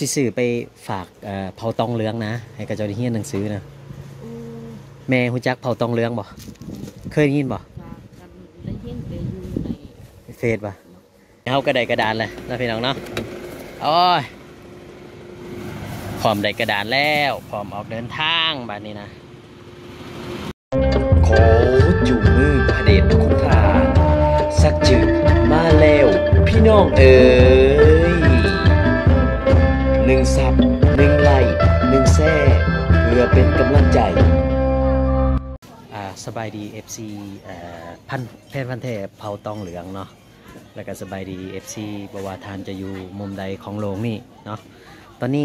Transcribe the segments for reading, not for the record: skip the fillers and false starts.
สิซื้อไปฝากเผาตองเหลืองนะให้กับเจ้าที่เฮียนหนังสือนะแม่ฮู้จักเผาตองเหลืองบ่เคยได้ยินบ่ได้ยินแต่อยู่ในเฟซบ่เฮาก็ได้กระดานเลยนะพี่น้องเนาะโอ้ยพร้อมได้กระดานแล้วพร้อมออกเดินทางบัดนี้นะขอจูงมือพระเดชพระคุณทาสักจืดมาแล้วพี่น้องเอ๋ย1 ซับ1 ไลค์1 แซ่เพื่อเป็นกำลังใจสบายดี FC แพทย์พันธุ์แท้เผาตองเหลืองเนาะแล้วก็สบายดี FC บวาทานจะอยู่มุมใดของโลกนี่เนาะตอนนี้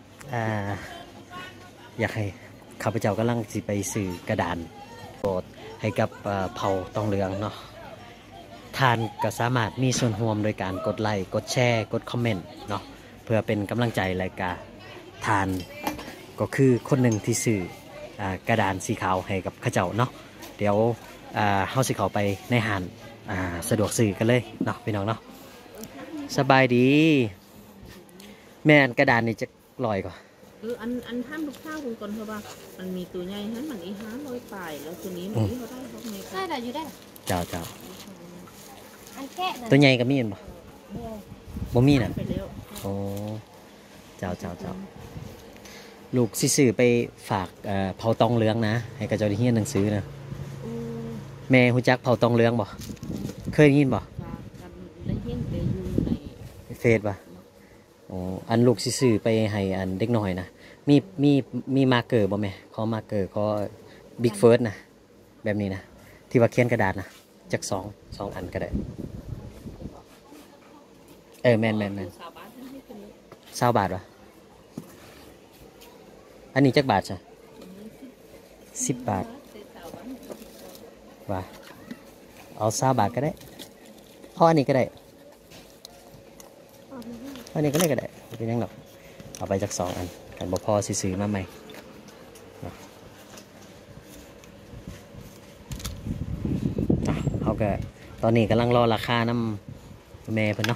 อยากให้ข้าพเจ้ากำลังสิไปสื่อกระดานโปรดให้กับเผาตองเหลืองเนาะทานก็สามารถมีส่วนร่วมโดยการกดไลค์กดแชร์กดคอมเมนต์เนาะเพื่อเป็นกำลังใจรายการทานก็คือคนหนึ่งที่สื่อกระดานสีขาวให้กับข้าเจ้าเนาะเดี๋ยวเฮาสิเข้าไปในห้านสะดวกซื้อกันเลยเนาะพี่น้องเนาะสบายดีแม่นกระดานนี่จะลอยก่อนอันท่านลูกข้าวคุณก่อนเพราะว่ามันมีตัวใหญ่ฮะมันอี500 ปลายแล้วตัวนี้มันเขาได้เขาไงได้แต่อยู่ได้เจ้าอันแก่ตัวใหญ่ก็มีบ่บ่มีน่ะโอ้เจ้าลูกสิซื้อไปฝากเผาตองเหลืองนะให้กับเจ้าที่เฮียนหนังสือนะแม่ฮู้จักเผาตองเหลืองบ่เคยได้ยินบ่ได้ยินแต่อยู่ในเฟซบ่อ๋ออันลูกสิซื้อไปให้อันเด็กน้อยนะมีมาร์เกอร์บ่แม่ขอมาร์เกอร์ขอบิ๊กเฟิร์สนะแบบนี้นะที่ว่าเขียนกระดาษนะจัก2 อันก็ได้แม่น20 บาทวะอันนี้จักบาทใช่10 บาทว่ะเอา20 บาทก็ได้เอาอันนี้ก็ได้อันนี้ก็ได้เป็นยังหรอกเอาไปจาก2 อันกันบ่พอซื้อมาใหม่เขาก็ตอนนี้กำลังรอราคาน้ำแม่เพิ่นเนาะ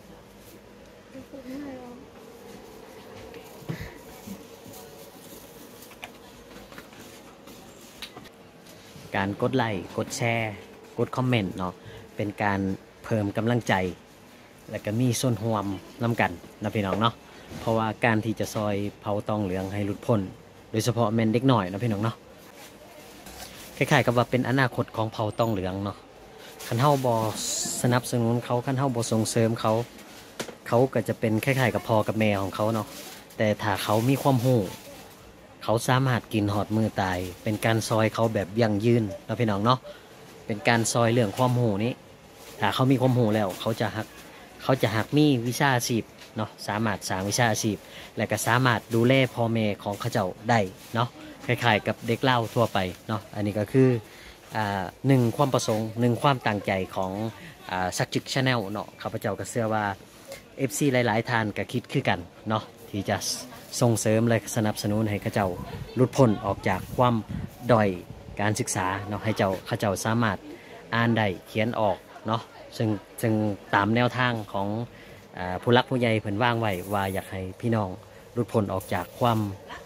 การกดไลค์กดแชร์กดคอมเมนต์เนาะเป็นการเพิ่มกำลังใจและก็มีส่วนร่วมนำกันนะพี่น้องเนาะเพราะว่าการที่จะซอยเผาตองเหลืองให้หลุดพ้นโดยเฉพาะแม่นเด็กหน่อยนะพี่น้องเนาะคล้ายๆกับว่าเป็นอนาคตของเผาตองเหลืองเนาะคันเฮาบ่สนับสนุนเขาคันเฮาบ่ส่งเสริมเขาก็จะเป็นคล้ายๆกับพ่อกับแม่ของเขาเนาะแต่ถ้าเขามีความรู้เขาสามารถกินหอดมือตายเป็นการซอยเขาแบบยั่งยืนนะพี่น้องเนาะเป็นการซอยเรื่องความรู้นี้ถ้าเขามีความรู้แล้วเขาจะหักมีวิชาอาชีพเนาะสามารถสร้างวิชาอาชีพและก็สามารถดูแลพ่อแม่ของเขาเจ้าได้เนาะคล้ายๆกับเด็กเล่าทั่วไปเนาะอันนี้ก็คือ1 ความประสงค์1 ความตั้งใจของสักจึกชาแนลเนาะข้าพเจ้าก็เชื่อว่า FC หลายๆท่านก็คิดคือกันเนาะที่จะส่งเสริมและสนับสนุนให้เขาเจ้าหลุดพ้นออกจากความด้อยการศึกษาเนาะให้เขาเจ้าสามารถอ่านได้เขียนออกเนาะซึ่งตามแนวทางของผู้รักผู้ใหญ่เพิ่นว่างไว้ว่าอยากให้พี่น้องหลุดพ้นออกจากความ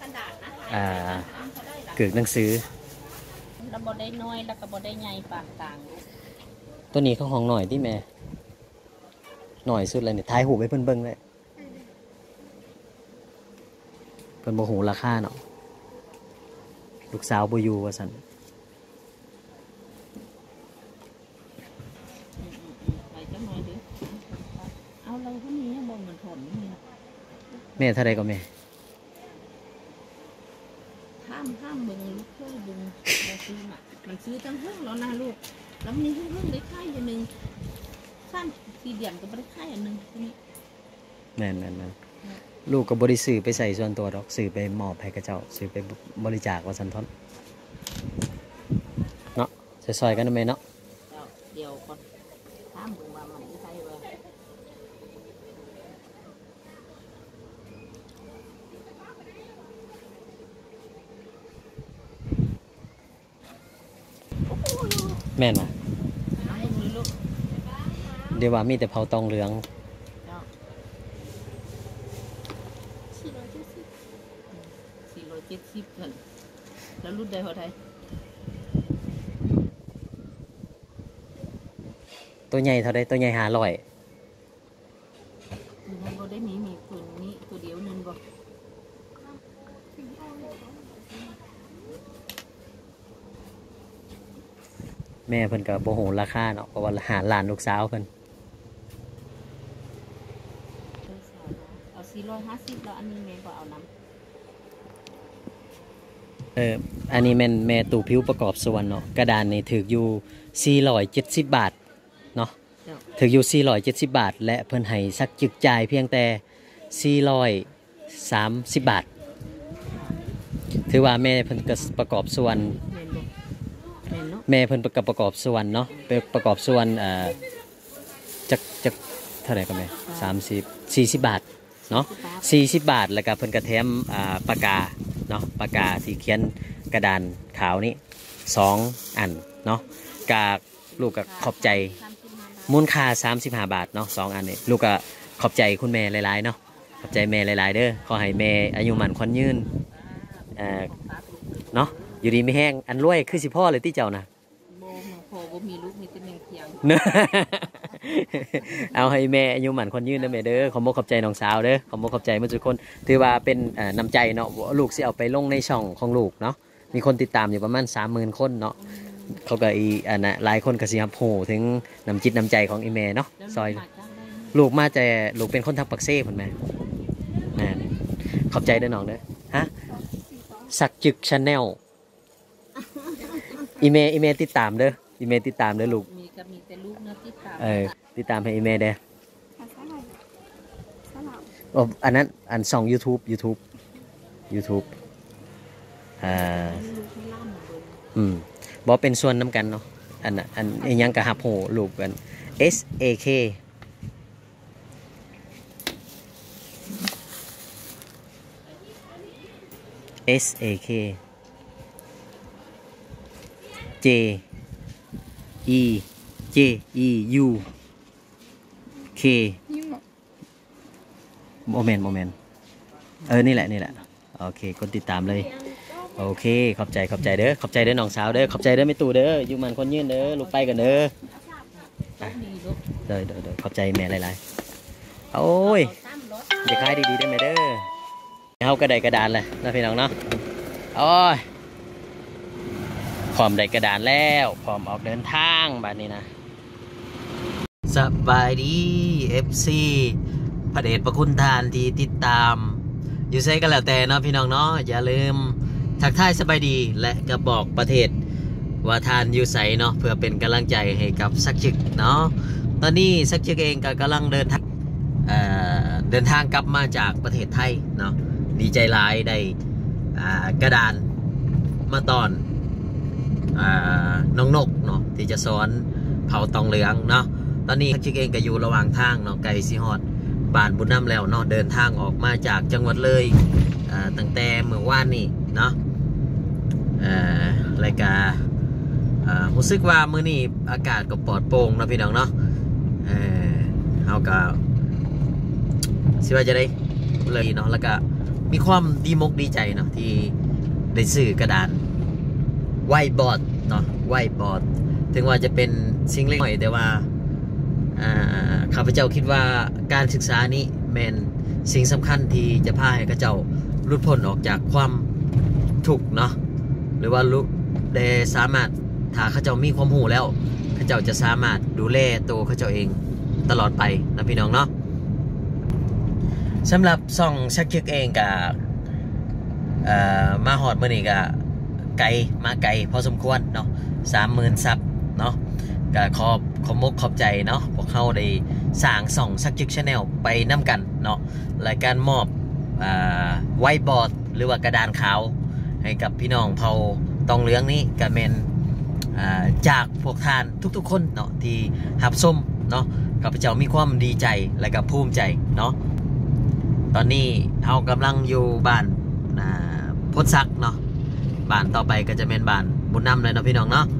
เกิดหนังสือแล้วบ่ได้น้อยแล้วก็บ่ได้ใหญ่ปากต่างตัวนี้เขาห้องหน่อยที่แม่หน่อยสุดเลยเนี่ยท้ายหูไปเพิ่นเบิ่งเลยเพิ่นบ่หูราคาเนาะลูกสาวบ่อยู่ว่าซั่นเอาเราคนนี้บ่เหมือนถมนี่แม่เท่าไรก็แม่ห้ามเบิ่งลูกช่วยเบิ่งบ่ซื้อมันซื้อตั้งห้องแล้วนะลูกแล้วมีห้องได้ค่ายอย่างนึงสั้น4 เดือนก็บ่ได้ค่ายอันนึงนี้แม่นลูกก็บ่ได้ซื้อไปใส่ส่วนตัวดอกซื้อไปมอบให้กับเจ้าซื้อไปบริจาคว่าซั่นท่อนเนาะซอยๆกันนะแม่เนาะเดี๋ยวก่อนห้ามเบิ่งว่ามันใช่บ่แม่นว่ะเดี๋ยวว่ามีแต่เผาตองเหลือง 470นั่นแล้วรุ่นใดเท่าไหร่ตัวใหญ่เท่าใดตัวใหญ่500 มันบ่ได้มีตัวนี้ตัวเดียวนึงบ่แม่เพิ่นก็บ่ฮู้ราคาเนาะเพราะว่าหาหลานลูกสาวเพิ่นเอา450แล้วอันนี้แม่ก็เอานำอันนี้แม่ตู้ผิวประกอบส่วนเนาะกระดานนี่ถูกอยู่470 บาทเนาะถูกอยู่470 บาทและเพิ่นให้สักจึกจ่ายเพียงแต่430 บาทถือว่าแม่เพิ่นก็ประกอบส่วนแม่นเนาะแม่เพิ่นประกอบส่วนเนาะไปประกอบส่วนจักเท่าไหร่ก็แม่40 40 บาทเนาะ40 บาทแล้วก็เพิ่นก็แถมปากกาเนาะปากกาที่เขียนกระดานขาวนี้2 อันเนาะกากลูกก็ขอบใจมูลค่า35 บาทเนาะ2 อันนี้ลูกก็ขอบใจคุณแม่หลายๆเนาะขอบใจแม่หลายๆเด้อขอให้แม่อายุมั่นขวัญยืนเนาะอยู่ดีไม่แห้งอันรวยคือสิพ่อเลยที่เจ้านะบ่พอบ่มีลูกมีแต่แม่เพียงเอาให้แม่อายุหมันคนยืนนะแม่เด้อขอบอกขอบใจน้องสาวเด้อขอบอกขอบใจเมื่อทุกคนถือว่าเป็นน้ำใจเนาะลูกสิเอาไปลงในช่องของลูกเนาะมีคนติดตามอยู่ประมาณ 30,000 คนเนาะเขาก็หลายคนก็สิรับรู้ถึงน้ำจิตน้ำใจของอีแม่เนาะซอยลูกมาแต่ลูกเป็นคนทางปักเซ่พุ่นแม่ขอบใจเด้อน้องเด้อฮะสักจึกชาแนลอีเมติดตามเด้ออีเมติดตามเด้อลูกมีแต่ลูกเนาะติดตามติดตามให้อีเมเด้ออันนั้นอันส่อง YouTube บอกเป็นส่วนน้ำกันเนาะอันยังกะฮับโหลูกกัน SAK J E J E U K โมเมนต์นี่แหละโอเคกดติดตามเลยโอเคขอบใจเด้อน้องสาวเด้อขอบใจเด้อแม่ตู่เด้ออยู่มันคนยืนเด้อลูกไปกันเด้อเด้อขอบใจแม่หลายๆโอ้ยจะขายดีๆได้ไหมเด้อเฮากระไดกระดานเลยนะพี่น้องเนาะโอ้ยพร้อมได้กระดานแล้วพร้อมออกเดินทางบัดนี้นะสบายดี FC พระเดชพระคุณทานที่ติดตามอยู่ไสกันแล้วแต่เนาะพี่น้องเนาะอย่าลืมทักทายสบายดีและก็บอกประเทศว่าทานอยู่ไสเนาะเพื่อเป็นกำลังใจให้กับสักชึกเนาะตอนนี้สักชึกเองก็กำลังเดินทางกลับมาจากประเทศไทยเนาะดีใจหลายได้กระดานมาตอนน้องนกเนาะที่จะสอนเผาตองเหลืองเนาะตอนนี้สักชึกเองก็อยู่ระหว่างทางเนาะไกลสิฮอดบ้านบุญน้ำแล้วเนาะเดินทางออกมาจากจังหวัดเลยตั้งแต่เมื่อวานนี้เนาะรายการรู้สึกว่ามื้อนี้อากาศก็ปลอดโปร่งนะพี่น้องเนาะเฮาก็สิว่าจะได้เลยเนาะแล้วก็มีความดีมกดีใจเนาะที่ได้ซื้อกระดานไวท์บอร์ดเนาะไวท์บอร์ดถึงว่าจะเป็นสิ่งเล็กน้อยแต่ว่าข้าพเจ้าคิดว่าการศึกษานี้เป็นสิ่งสำคัญที่จะพาให้ข้าเจ้าหลุดพ้นออกจากความทุกข์เนาะหรือว่าได้สามารถถ้าข้าเจ้ามีความรู้แล้วข้าเจ้าจะสามารถดูแลตัวข้าเจ้าเองตลอดไปนะพี่น้องเนาะสำหรับซ่องชักชึกเองกับมาหอดเมื่อนี้กับไกลพอสมควรเนาะ30,000 ซับเนาะก็ขอมกขอบใจเนาะพวกเขาได้สร้างส่องชักชึกชาแนลไปน้ำกันเนาะรายการมอบไวท์บอร์ดหรือว่ากระดานขาวให้กับพี่น้องเผ่าตองเหลืองนี้ก็เป็นจากพวกท่านทุกๆคนเนาะที่หับส้มเนาะข้าพเจ้ามีความดีใจและก็ภูมิใจเนาะตอนนี้เรากำลังอยู่บ้านพดซักเนาะบ้านต่อไปก็จะเป็นบ้านบุญนำเลยเนาะพี่น้องเนาะ